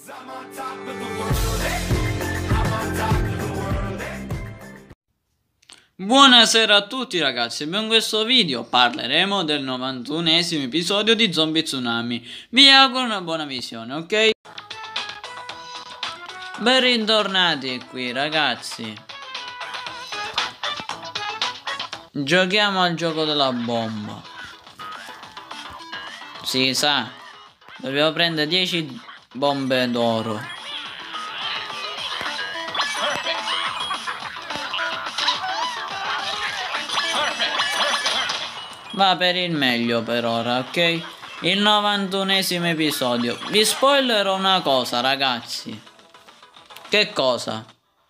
Buonasera a tutti ragazzi, in questo video parleremo del 91esimo episodio di Zombie Tsunami. Vi auguro una buona visione, ok? Ben ritornati qui ragazzi. Giochiamo al gioco della bomba. Si sa, dobbiamo prendere 10 bombe d'oro. Va per il meglio per ora, ok? Il 91esimo episodio. Vi spoilerò una cosa ragazzi. Che cosa?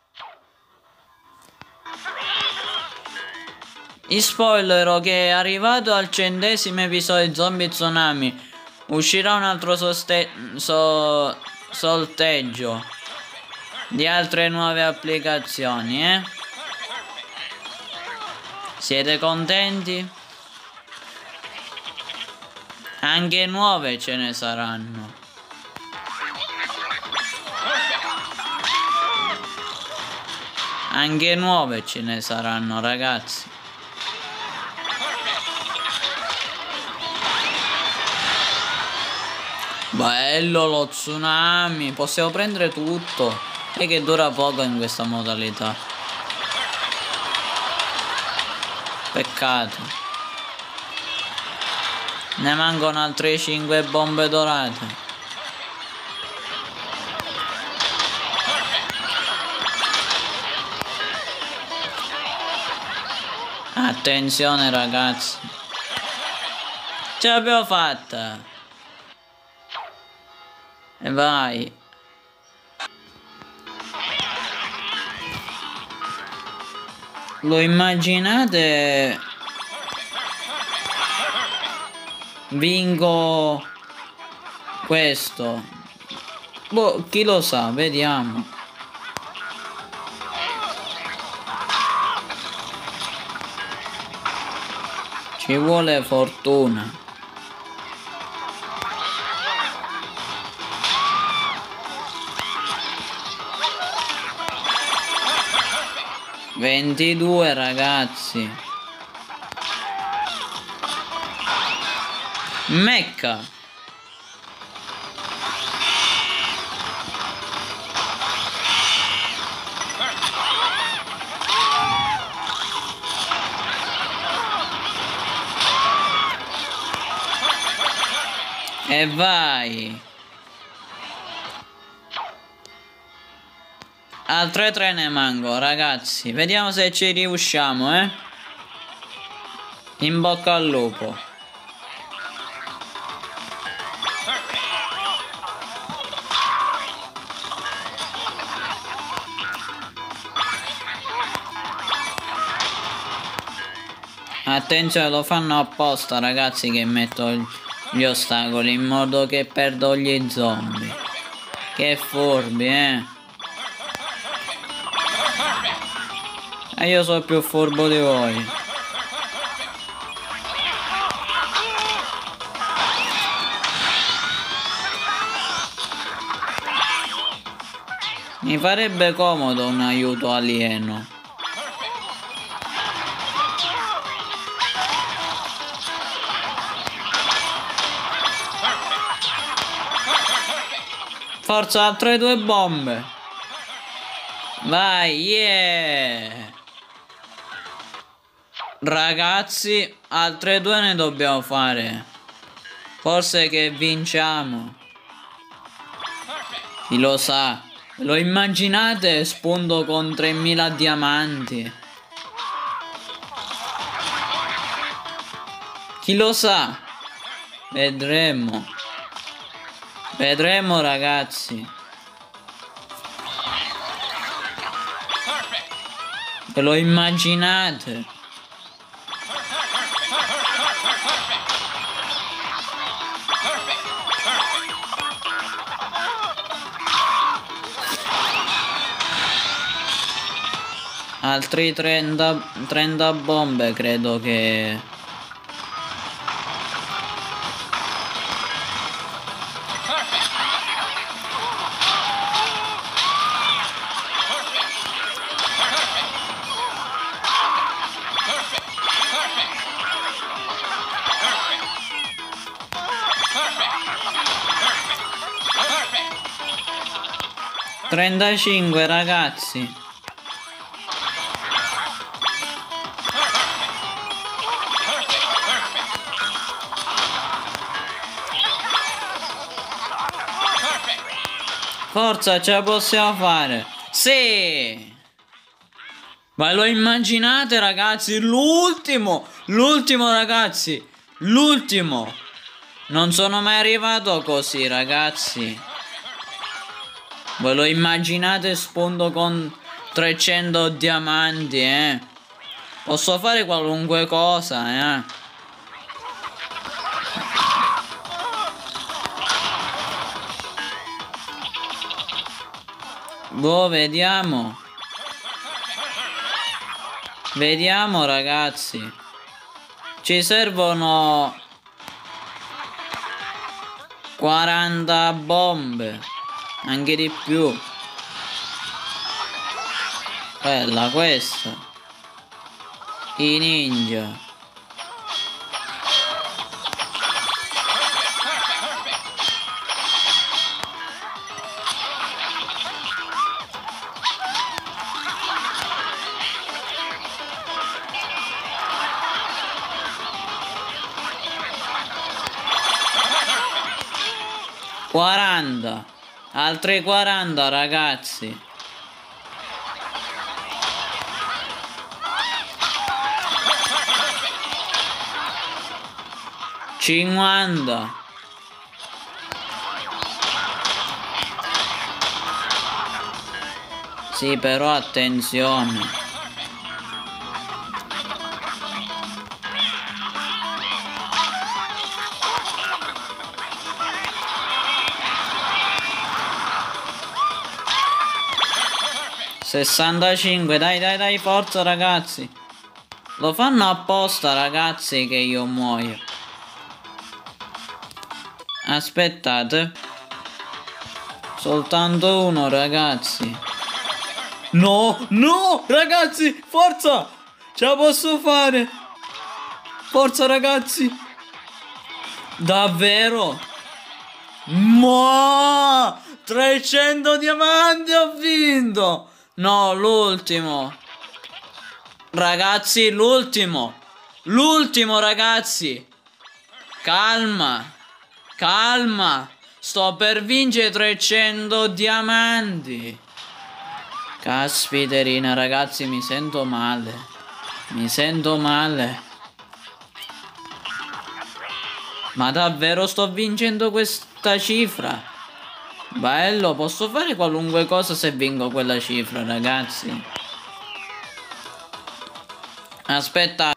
Vi spoilerò che è arrivato al 100esimo episodio di Zombie Tsunami. Uscirà un altro sorteggio di altre nuove applicazioni, Siete contenti? Anche nuove ce ne saranno. Anche nuove ce ne saranno ragazzi. Bello lo tsunami. Possiamo prendere tutto. E che dura poco in questa modalità. Peccato. Ne mancano altre 5 bombe dorate. Attenzione ragazzi. Ce l'abbiamo fatta. E vai. Lo immaginate? Vinco questo. Boh, chi lo sa, vediamo. Ci vuole fortuna. Ventidue ragazzi. Mecca. E vai. Altre 3 ne manco ragazzi. Vediamo se ci riusciamo, In bocca al lupo. Attenzione, lo fanno apposta ragazzi che metto gli ostacoli in modo che perdo gli zombie. Che furbi, E io sono più furbo di voi. Mi farebbe comodo un aiuto alieno. Forza, altre 2 bombe. Vai, yeah. Ragazzi, altre 2 ne dobbiamo fare. Forse che vinciamo. Chi lo sa. Lo immaginate? Spunto con 3000 diamanti. Chi lo sa? Vedremo. Vedremo ragazzi. Ve lo immaginate? Altri 30 bombe credo che... 35 ragazzi. Forza, ce la possiamo fare. Sì. Ma lo immaginate ragazzi? L'ultimo ragazzi. L'ultimo. Non sono mai arrivato così ragazzi. Ve lo immaginate spunto con 300 diamanti, Posso fare qualunque cosa, Boh, vediamo. Vediamo ragazzi. Ci servono 40 bombe. Anche di più. Bella questa. I ninja. Altri 40 ragazzi. Cinquanta. Sì, però attenzione. Sessantacinque, dai, forza ragazzi. Lo fanno apposta ragazzi che io muoio. Aspettate. Soltanto uno ragazzi. No, ragazzi, forza. Ce la posso fare. Forza ragazzi. Davvero? Ma 300 diamanti ho vinto. No, l'ultimo. Ragazzi, l'ultimo ragazzi. Calma. Sto per vincere 300 diamanti. Caspiterina ragazzi, mi sento male. Ma davvero sto vincendo questa cifra? Bello, posso fare qualunque cosa se vinco quella cifra ragazzi. Aspetta.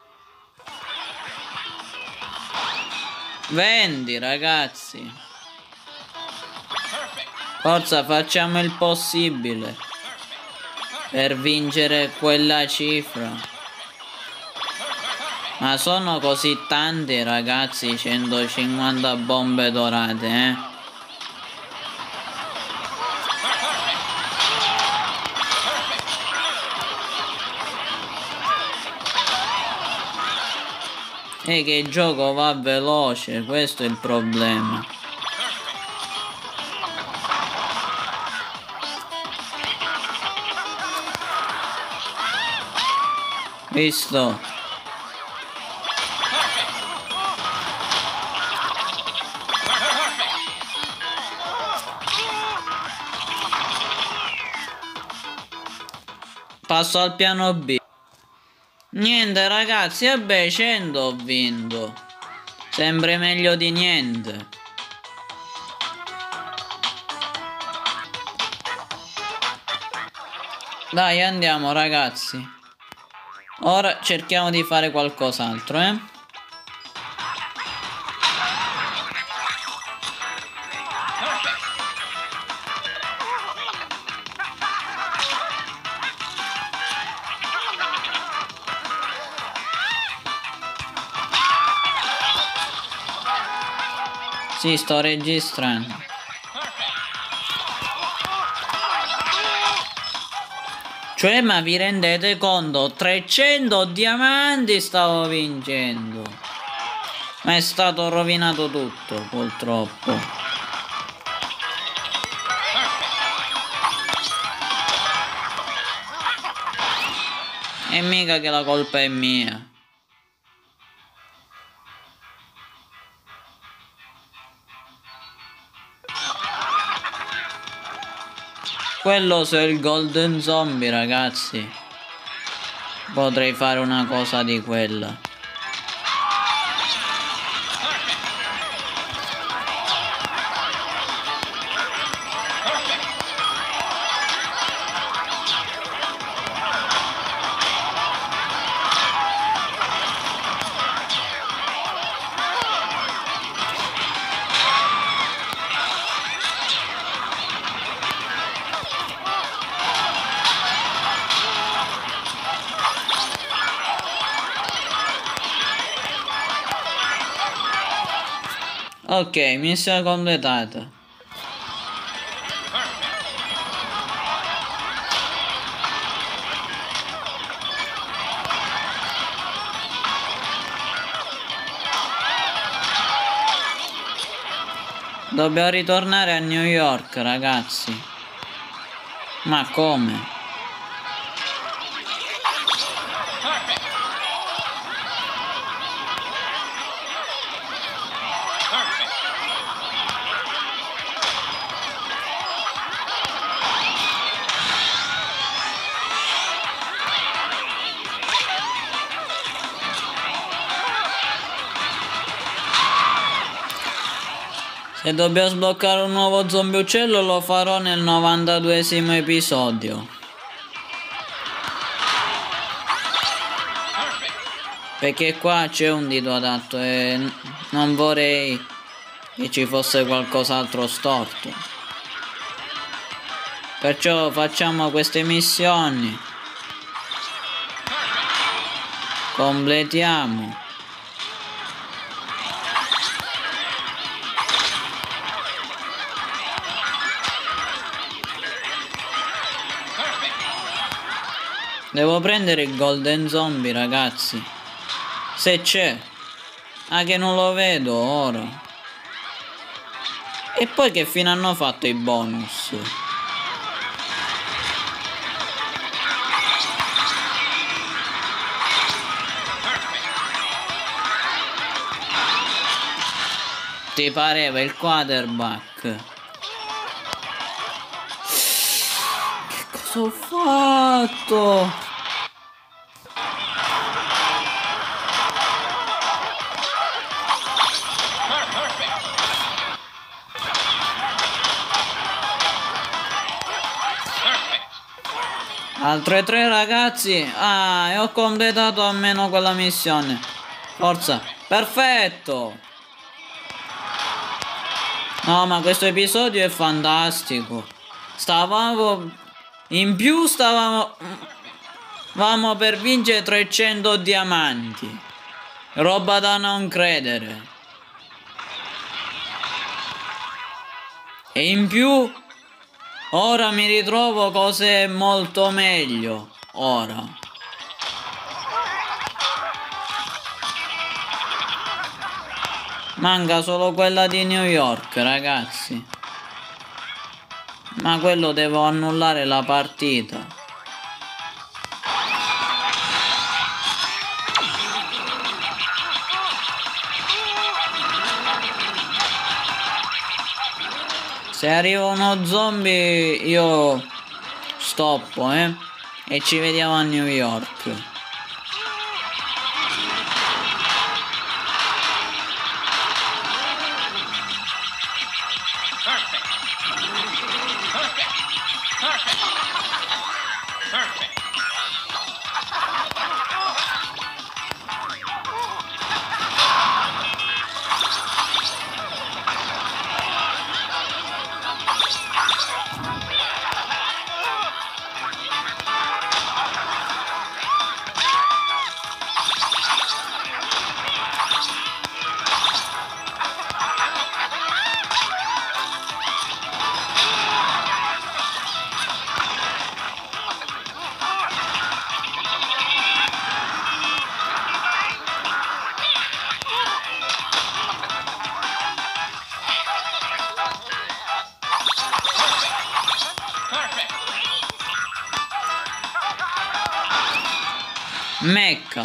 Vendi ragazzi. Forza, facciamo il possibile per vincere quella cifra. Ma sono così tanti ragazzi, 150 bombe dorate, E che il gioco va veloce, questo è il problema. Visto? Passo al piano B. Niente ragazzi, vabbè, 100 ho vinto. Sempre meglio di niente. Dai, andiamo ragazzi. Ora cerchiamo di fare qualcos'altro, Sì, sto registrando. Cioè, ma vi rendete conto? 300 diamanti stavo vincendo. Ma è stato rovinato tutto, purtroppo. E mica che la colpa è mia. Quello se è il Golden Zombie, ragazzi. Potrei fare una cosa di quella. Ok, missione completata. Dobbiamo ritornare a New York, ragazzi. Ma come? Se dobbiamo sbloccare un nuovo zombie uccello lo farò nel 92esimo episodio. Perché qua c'è un dito adatto e non vorrei che ci fosse qualcos'altro storto. Perciò facciamo queste missioni. Completiamo. Devo prendere il Golden Zombie, ragazzi. Se c'è. Ah, che non lo vedo ora. E poi che fine hanno fatto i bonus? Ti pareva il quarterback? Che cosa ho fatto? Altre 3 ragazzi. Ah, e ho completato almeno quella missione. Forza. Perfetto. No, ma questo episodio è fantastico. In più stavamo per vincere 300 diamanti. Roba da non credere. E in più ora mi ritrovo cose molto meglio. Ora. Manca solo quella di New York, ragazzi. Ma quello devo annullare la partita. Se arriva uno zombie io stoppo, e ci vediamo a New York. Mecca.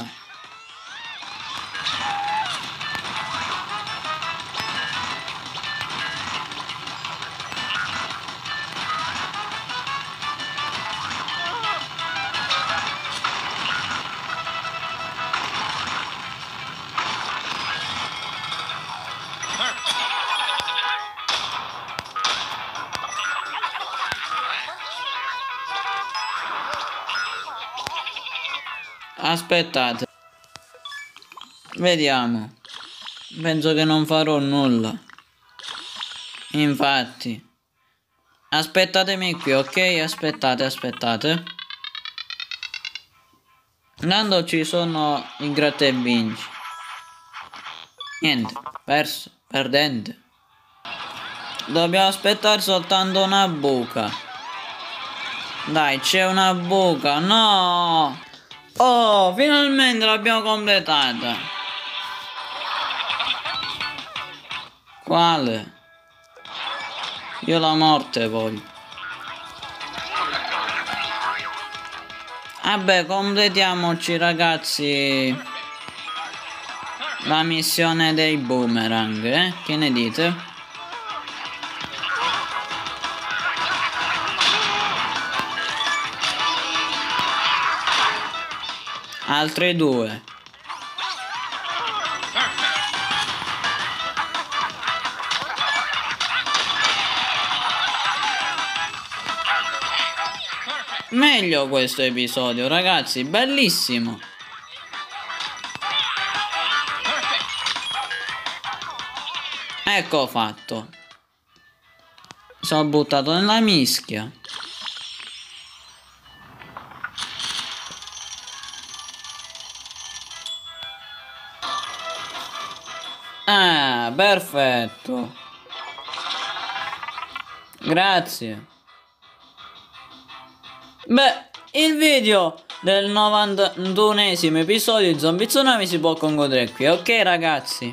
Aspettate. Vediamo. Penso che non farò nulla. Infatti. Aspettatemi qui, ok? Aspettate. Intanto ci sono i gratta e vinci. Niente, perso, perdente. Dobbiamo aspettare soltanto una buca. Dai, c'è una buca, no! Oh, finalmente l'abbiamo completata. Quale? Io la morte voglio. Vabbè, completiamoci ragazzi la missione dei boomerang, Che ne dite? Altre due. Meglio questo episodio, ragazzi, bellissimo. Ecco fatto. Sono buttato nella mischia. Ah, perfetto. Grazie. Beh, il video del 91esimo episodio di Zombie Tsunami si può concludere qui, ok ragazzi?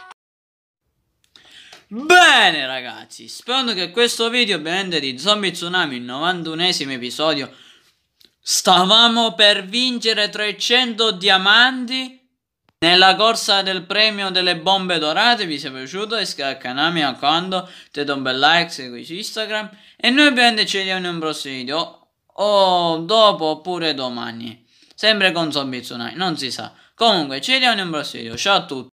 Bene ragazzi, sperando che questo video ovviamente di Zombie Tsunami, il 91esimo episodio, stavamo per vincere 300 diamanti nella corsa del premio delle bombe dorate. Vi sia piaciuto? Iscrivetevi al canale, mi raccomando, mettete un bel like, segui su Instagram e noi ovviamente ci vediamo in un prossimo video o dopo oppure domani, sempre con Zombie Tsunami, non si sa. Comunque ci vediamo in un prossimo video, ciao a tutti.